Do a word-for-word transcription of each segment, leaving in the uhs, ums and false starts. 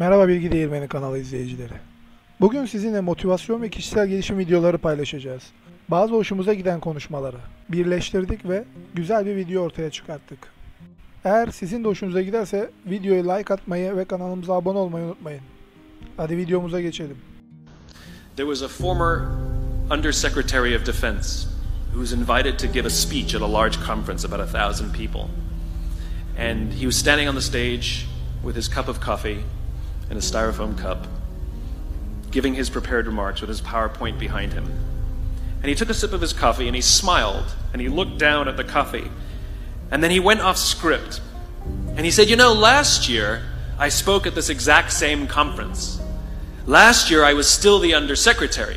Merhaba Bilgi Değirmeni kanalı izleyicileri. Bugün sizinle motivasyon ve kişisel gelişim videoları paylaşacağız. Bazı hoşumuza giden konuşmaları birleştirdik ve güzel bir video ortaya çıkarttık. Eğer sizin de hoşunuza giderse videoya like atmayı ve kanalımıza abone olmayı unutmayın. Hadi videomuza geçelim. There was a former Undersecretary of Defense who was invited to give a speech at a large conference, about a thousand people. And he was standing on the stage with his cup of coffee in a styrofoam cup, giving his prepared remarks with his PowerPoint behind him. And he took a sip of his coffee and he smiled and he looked down at the coffee. And then he went off script. And he said, you know, last year I spoke at this exact same conference. Last year I was still the undersecretary.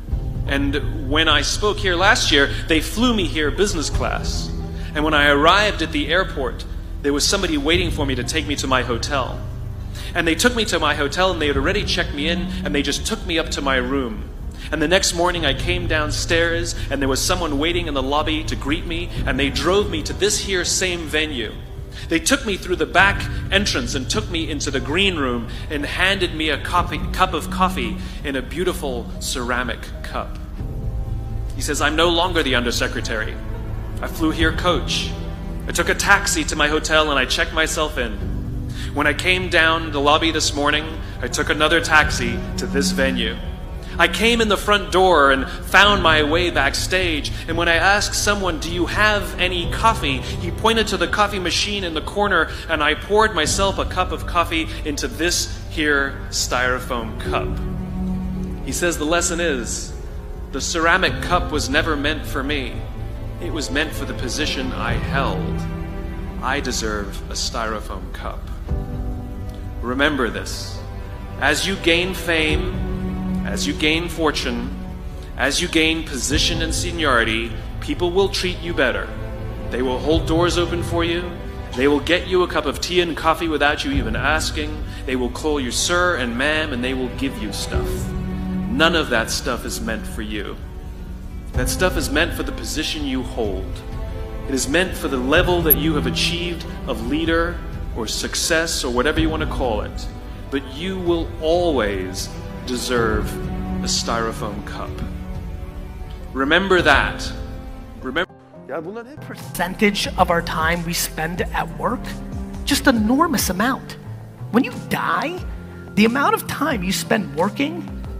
And when I spoke here last year, they flew me here business class. And when I arrived at the airport, there was somebody waiting for me to take me to my hotel. And they took me to my hotel and they had already checked me in and they just took me up to my room. And the next morning I came downstairs and there was someone waiting in the lobby to greet me and they drove me to this here same venue. They took me through the back entrance and took me into the green room and handed me a coffee, cup of coffee in a beautiful ceramic cup. He says, I'm no longer the undersecretary. I flew here coach. I took a taxi to my hotel and I checked myself in. When I came down the lobby this morning, I took another taxi to this venue. I came in the front door and found my way backstage, and when I asked someone, do you have any coffee? He pointed to the coffee machine in the corner, and I poured myself a cup of coffee into this here styrofoam cup. He says the lesson is, the ceramic cup was never meant for me. It was meant for the position I held. I deserve a styrofoam cup. Remember this. As you gain fame, as you gain fortune, as you gain position and seniority, people will treat you better. They will hold doors open for you. They will get you a cup of tea and coffee without you even asking. They will call you sir and ma'am, and they will give you stuff. None of that stuff is meant for you. That stuff is meant for the position you hold. It is meant for the level that you have achieved of leader or success or whatever you want to call it. But you will always deserve a styrofoam cup. Remember that. Remember. Percentage of our time we spend at work, just an enormous amount. When you die, the amount of time you spend working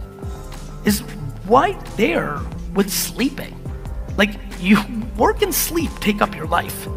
is right there with sleeping. Like, you work and sleep take up your life.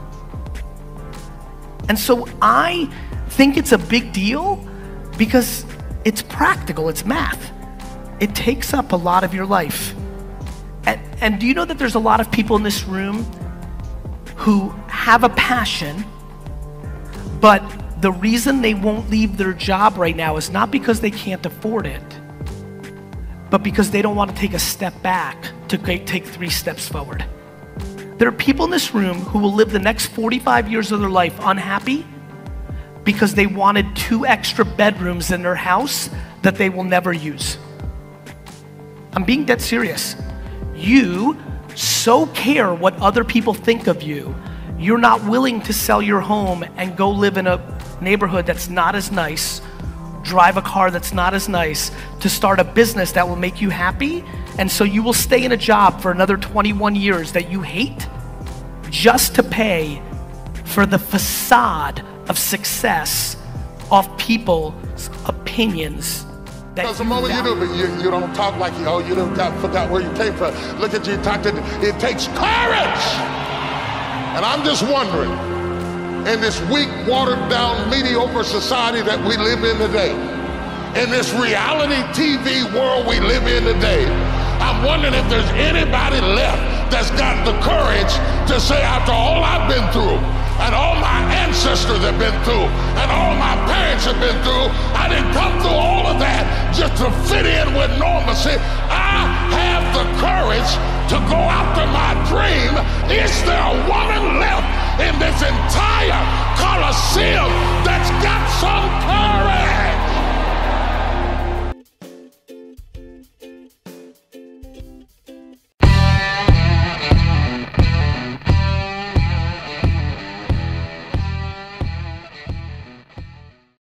And so I think it's a big deal because it's practical, it's math. It takes up a lot of your life. And, and do you know that there's a lot of people in this room who have a passion, but the reason they won't leave their job right now is not because they can't afford it, but because they don't want to take a step back to take three steps forward. There are people in this room who will live the next forty-five years of their life unhappy because they wanted two extra bedrooms in their house that they will never use. I'm being dead serious. You so care what other people think of you, you're not willing to sell your home and go live in a neighborhood that's not as nice, drive a car that's not as nice, to start a business that will make you happy. And so you will stay in a job for another twenty-one years that you hate just to pay for the facade of success of people's opinions. Because the moment you do, but you, you don't talk like you, oh, you don't got, forgot where you came from. Look at you talking, it takes courage. And I'm just wondering, in this weak, watered down, mediocre society that we live in today, in this reality T V world we live in today, I'm wondering if there's anybody left that's got the courage to say, after all I've been through, and all my ancestors have been through, and all my parents have been through, I didn't come through all of that just to fit in with normalcy. I have the courage to go after my dream. Is there a woman